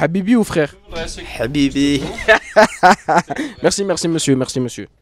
Habibi ou frère? Habibi. Merci, merci monsieur, merci monsieur.